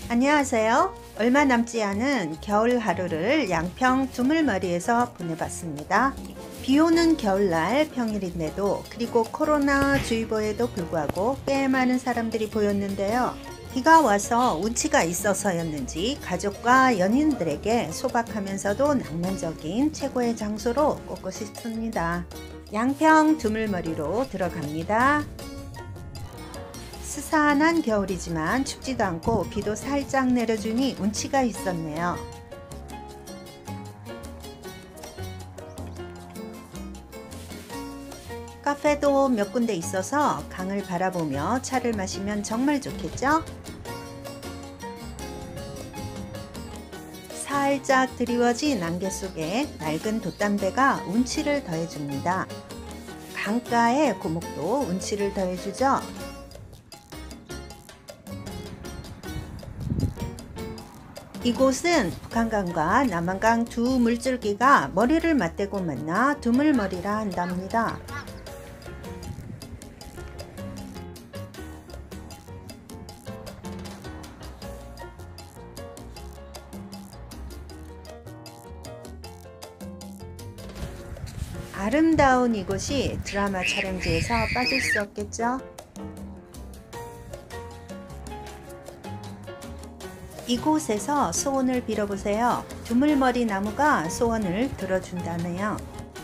안녕하세요. 얼마 남지 않은 겨울 하루를 양평 두물머리에서 보내봤습니다. 비오는 겨울날 평일인데도 그리고 코로나 주의보에도 불구하고 꽤 많은 사람들이 보였는데요. 비가 와서 운치가 있어서였는지 가족과 연인들에게 소박하면서도 낭만적인 최고의 장소로 꼽고 싶습니다. 양평 두물머리로 들어갑니다. 스산한 겨울이지만 춥지도 않고 비도 살짝 내려주니 운치가 있었네요. 카페도 몇 군데 있어서 강을 바라보며 차를 마시면 정말 좋겠죠? 살짝 드리워진 안개 속에 낡은 돛담배가 운치를 더해줍니다. 강가의 고목도 운치를 더해주죠. 이곳은 북한강과 남한강 두 물줄기가 머리를 맞대고 만나 두물머리라 한답니다. 아름다운 이곳이 드라마 촬영지에서 빠질 수 없겠죠? 이곳에서 소원을 빌어보세요. 두물머리 나무가 소원을 들어준다네요.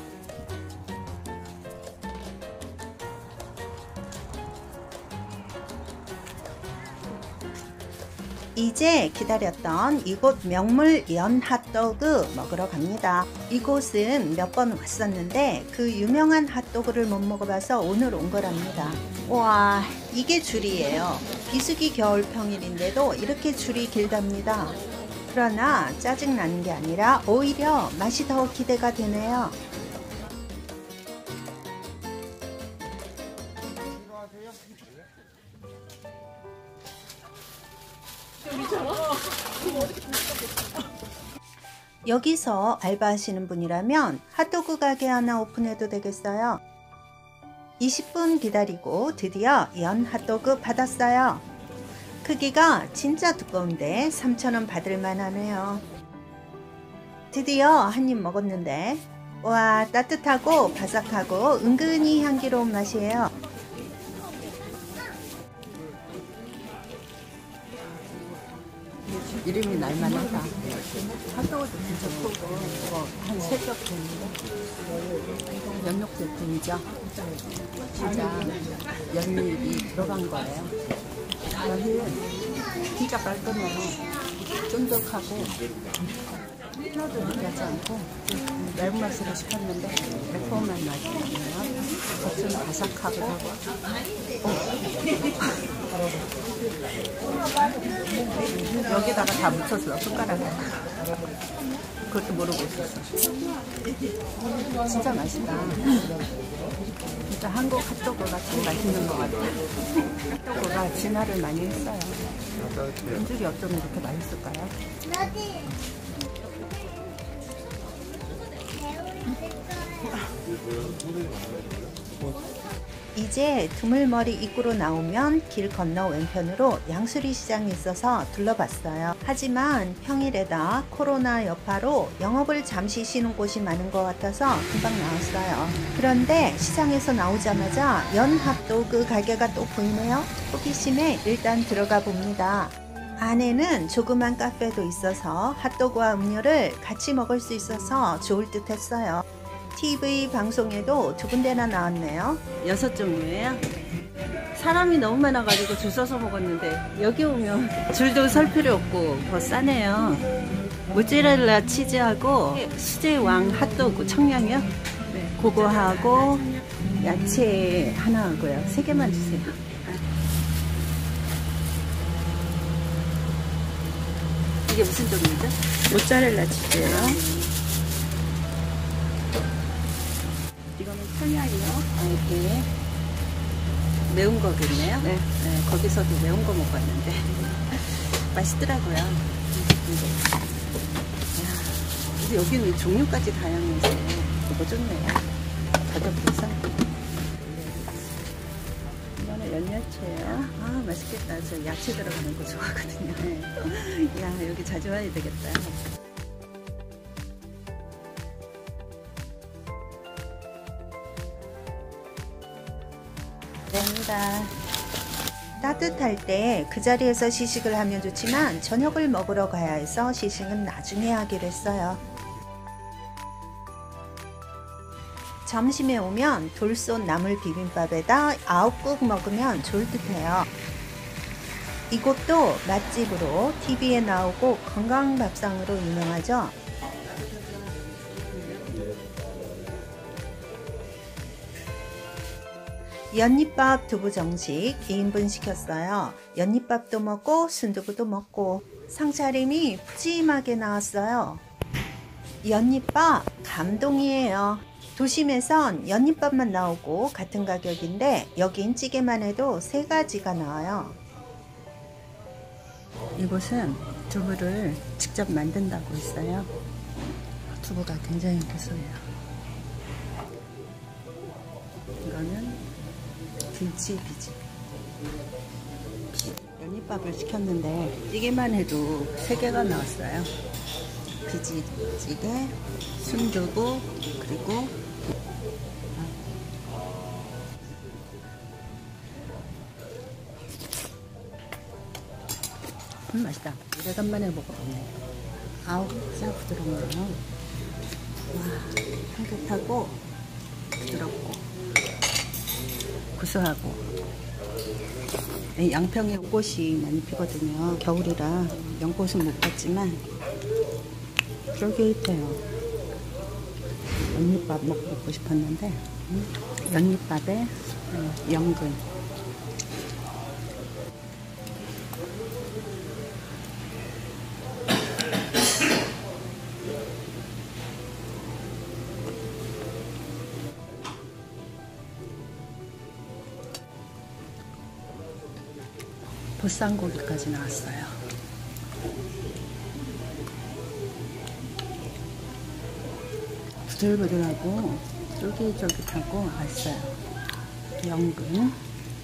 이제 기다렸던 이곳 명물 연 핫도그 먹으러 갑니다. 이곳은 몇 번 왔었는데 그 유명한 핫도그를 못 먹어봐서 오늘 온 거랍니다. 와, 이게 줄이에요. 비수기 겨울 평일인데도 이렇게 줄이 길답니다. 그러나 짜증나는 게 아니라 오히려 맛이 더 기대가 되네요. 여기서 알바하시는 분이라면 핫도그 가게 하나 오픈해도 되겠어요. 20분 기다리고 드디어 연 핫도그 받았어요. 크기가 진짜 두꺼운데 3,000원 받을만 하네요. 드디어 한 입 먹었는데 와, 따뜻하고 바삭하고 은근히 향기로운 맛이에요. 이름이 날만하다. 핫도그도 진짜 크고 한 3겹 되는데 연육 제품이죠. 진짜 연육이 들어간 거예요. 여기 진짜 깔끔해요. 쫀득하고 하나도 느끼하지 않고 매운맛으로 시켰는데 매콤한 맛이에요. 겉은 바삭하기도 하고 여기다가 다 묻혔어, 숟가락에. 그것도 모르고 있었어. 진짜 맛있다. 진짜 한국 핫도그가 제일 맛있는 것 같아. 핫도그가 진화를 많이 했어요. 인죽이 어쩌면 이렇게 맛있을까요? 이제 두물머리 입구로 나오면 길 건너 왼편으로 양수리 시장이 있어서 둘러봤어요. 하지만 평일에다 코로나 여파로 영업을 잠시 쉬는 곳이 많은 것 같아서 금방 나왔어요. 그런데 시장에서 나오자마자 연 핫도그 가게가 또 보이네요. 호기심에 일단 들어가 봅니다. 안에는 조그만 카페도 있어서 핫도그와 음료를 같이 먹을 수 있어서 좋을 듯 했어요. TV 방송에도 두 군데나 나왔네요. 6종류예요. 사람이 너무 많아가지고 줄 서서 먹었는데 여기 오면 줄도 설 필요 없고 더 싸네요. 모짜렐라 치즈하고 수제왕 핫도그 청량이요? 네, 그거하고 야채 하나 하고요. 3개만 주세요. 이게 무슨 종류죠? 모짜렐라 치즈예요. 이거는 청량이요. 이렇게 매운 거겠네요. 네. 네, 거기서도 매운 거 먹었는데 맛있더라고요. 근데 여기는 종류까지 다양해서 이거 좋네요. 가격도 싸고. 이거는 연잎 야채예요. 아, 맛있겠다. 저 야채 들어가는 거 좋아하거든요. 네. 야, 여기 자주 와야 되겠다. 됩니다. 따뜻할 때 그 자리에서 시식을 하면 좋지만 저녁을 먹으러 가야 해서 시식은 나중에 하기로 했어요. 점심에 오면 돌솥 나물 비빔밥에다 아욱국 먹으면 좋을 듯해요. 이곳도 맛집으로 TV에 나오고 건강밥상으로 유명하죠. 연잎밥 두부 정식 2인분 시켰어요. 연잎밥도 먹고 순두부도 먹고 상차림이 푸짐하게 나왔어요. 연잎밥 감동이에요. 도심에선 연잎밥만 나오고 같은 가격인데 여긴 찌개만 해도 3가지가 나와요. 이곳은 두부를 직접 만든다고 했어요. 두부가 굉장히 고소해요. 이거는 김치 비지. 연잎밥을 시켰는데 찌개만 해도 3개가 나왔어요. 비지찌개, 순두부, 그리고 맛있다. 오래간만에 먹어보네. 아우, 진짜 부드럽네요. 와, 향긋하고 부드럽고 구수하고. 양평에 연꽃이 많이 피거든요. 겨울이라 연꽃은 못 봤지만 쫄깃해요. 연잎밥 먹고 싶었는데 연잎밥에 연근. 보쌈고기까지 나왔어요. 부들부들하고 쫄깃쫄깃하고 맛있어요. 연근.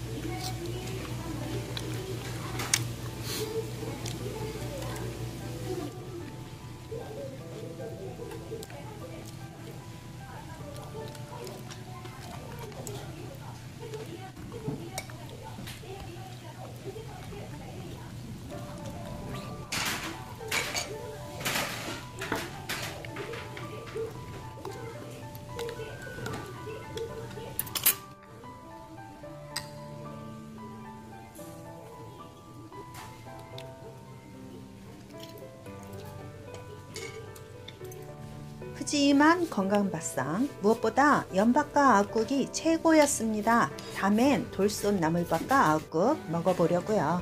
푸짐한 건강밥상, 무엇보다 연밥과 아욱국이 최고였습니다. 다음엔 돌솥 나물밥과 아욱국 먹어보려고요.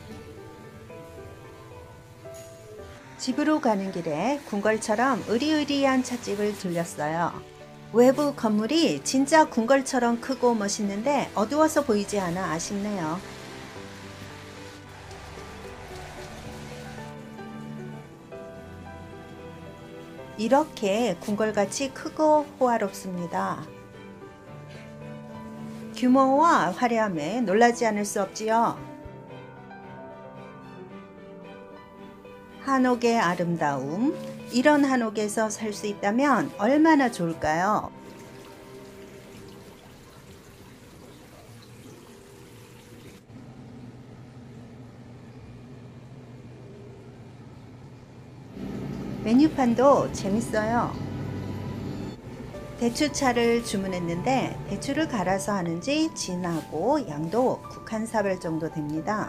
집으로 가는 길에 궁궐처럼 으리으리한 찻집을 들렸어요. 외부 건물이 진짜 궁궐처럼 크고 멋있는데 어두워서 보이지 않아 아쉽네요. 이렇게 궁궐같이 크고 호화롭습니다. 규모와 화려함에 놀라지 않을 수 없지요. 한옥의 아름다움, 이런 한옥에서 살 수 있다면 얼마나 좋을까요? 메뉴판도 재밌어요. 대추차를 주문했는데 대추를 갈아서 하는지 진하고 양도 국 한 사발 정도 됩니다.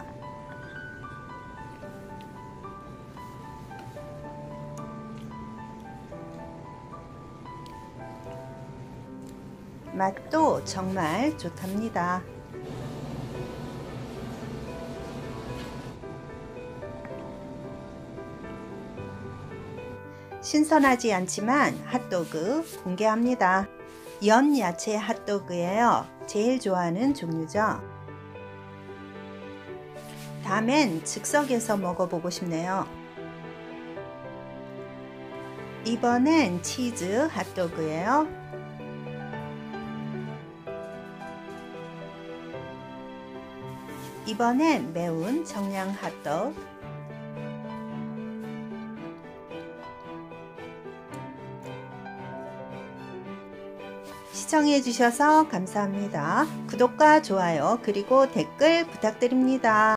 맛도 정말 좋답니다. 신선하지 않지만 핫도그 공개합니다. 연 야채 핫도그예요. 제일 좋아하는 종류죠. 다음엔 즉석에서 먹어보고 싶네요. 이번엔 치즈 핫도그예요. 이번엔 매운 정량 핫도그. 시청해주셔서 감사합니다. 구독과 좋아요 그리고 댓글 부탁드립니다.